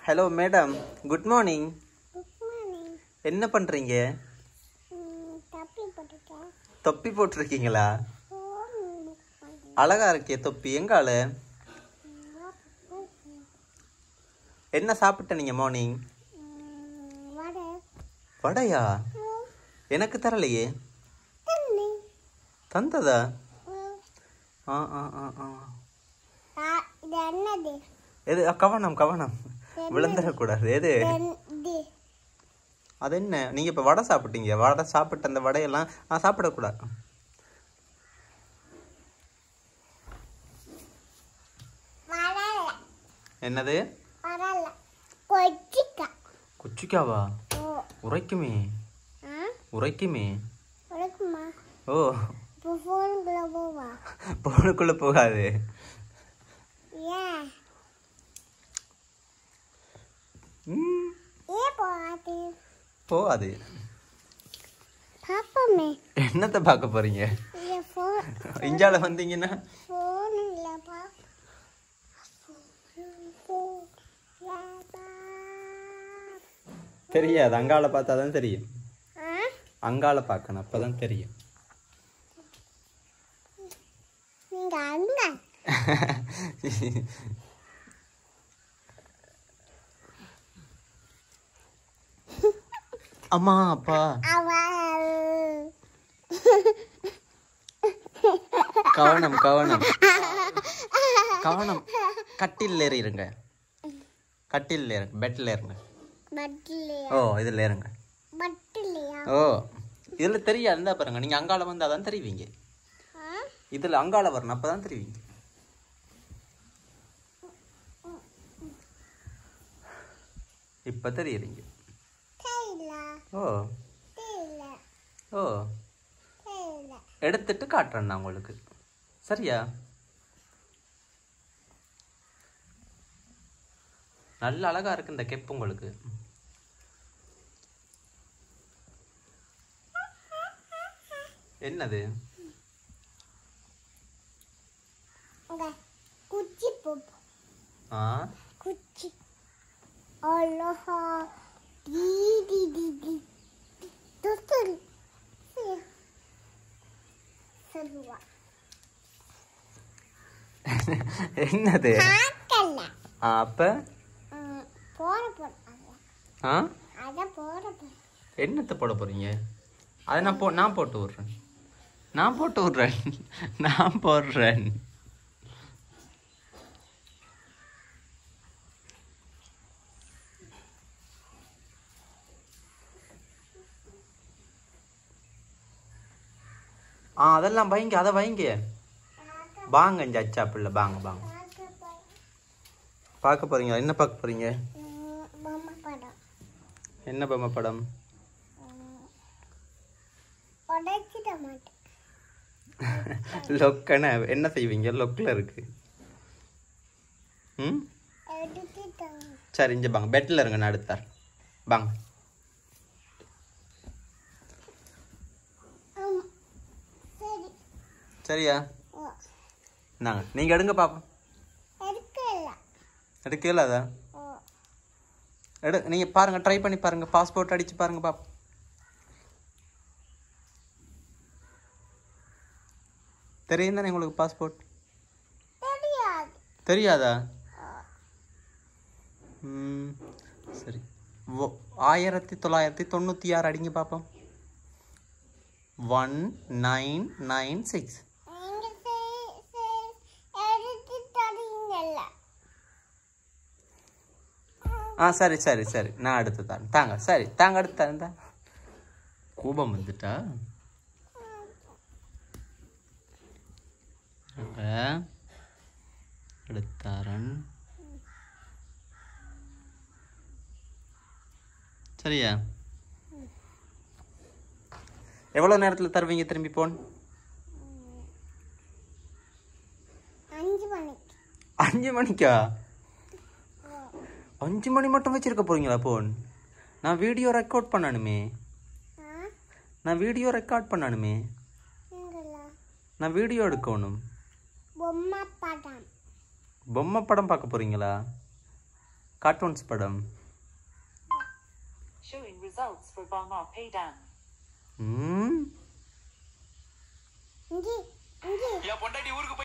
Hello madam, good morning. Good morning. என்ன பண்றீங்க? தொப்பி போட்டுட்டேன். தொப்பி போட்டிருக்கீங்களா? அழகா இருக்கே தொப்பி. எங்கால என்ன சாப்பிட்ட நீங்க மார்னிங்? வடையா? எனக்கு தரலையே. தந்ததா? எது? கவனம் கவனம், விழுந்துடக்கூடாது. எது அது? என்ன நீங்க இப்ப வடை சாப்பிட்டீங்க? வடை சாப்பிட்ட அந்த வடையெல்லாம் சாப்பிடக்கூடாது. என்னது? குச்சிக்காவா? உரைக்குமே உரைக்குமே. ஓ, போனுக்குள்ள போகாது. போகாது. என்னத்த பார்க்க போறீங்க? இஞ்சால வந்தீங்கன்னா தெரியாது. அங்கால பார்த்தாதான் தெரியும். அங்கால பார்க்கணும், அப்பதான் தெரியும். அம்மா அப்பா கவனம் கவனம் கவனம். கட்டில் ஏறிருங்க, கட்டில் ஏறுங்க, பெட்ல ஏறுங்க. ஓ, இதுல ஏறுங்க. ஓ, இதுல தெரியா இருந்தா பாருங்க. நீங்க அங்கால வந்து அதான் தெரிவிங்க. இதுல அங்கால வரணும், அப்பதான் தெரிவிங்க. இப்ப தெரியுறீங்க. ஓ ஓ, எடுத்துட்டு காட்டுறேன் நான் உங்களுக்கு. சரியா? நல்ல அழகா இருக்கு இந்த கெப் உங்களுக்கு. என்னது? குச்சி போப். குச்சி. அழகா டி டி டி டி. தோஸ்தல். சதுவா. என்னது? காக்கல. அப்ப போற போறாங்க. அத போற போற. என்னத்த போட போறீங்க? அத நான் போட்டு விடுறேன். நான் போட்டு விடுறேன். நான் போடுறேன். அதெல்லாம் வைங்க, அதை வைங்க. வாங்க அச்சா பிள்ளை, வாங்க வாங்க. பார்க்க போறீங்க? என்ன பார்க்க போறீங்க? என்ன பொம்மை படம்? லொக்கன என்ன செய்வீங்க? லொக்கில் இருக்கு. ம், சரி, இங்க வாங்க, பெட்ல இருங்க, நான் எடுத்தார். வாங்க. சரியா? நாங்க நீங்க எடுங்க பாப்போம். எடுக்கல அதா? நீங்க பாருங்க, ட்ரை பண்ணி பாருங்க. பாஸ்போர்ட் அடிச்சு பாருங்க பாப்போம். தெரியும் தானே உங்களுக்கு பாஸ்போர்ட்? தெரியாதா? சரி, 1996 அடிங்க பாப்போம். 1996. சரி சரி சரி, நான் எடுத்து தரேன். தாங்க. சரி, தாங்க, எடுத்து தரேன். கோபம் வந்துட்டா? எடுத்தாரன். சரியா? எவ்வளவு நேரத்துல தருவீங்க திரும்பி போன்? 5 மணிக்கா? 5 மணி மட்டும் வச்சிருக்க போறீங்களா போன்? நான் வீடியோ ரெக்கார்ட் பண்ணணுமே. நான் வீடியோ எடுக்கணும். பொம்மை படம் பார்க்க போறீங்களா? கார்ட்டூன்ஸ் படம். Showing results for Bama Paydan. இங்கே இங்கே என் பொண்டாட்டி ஊருக்கு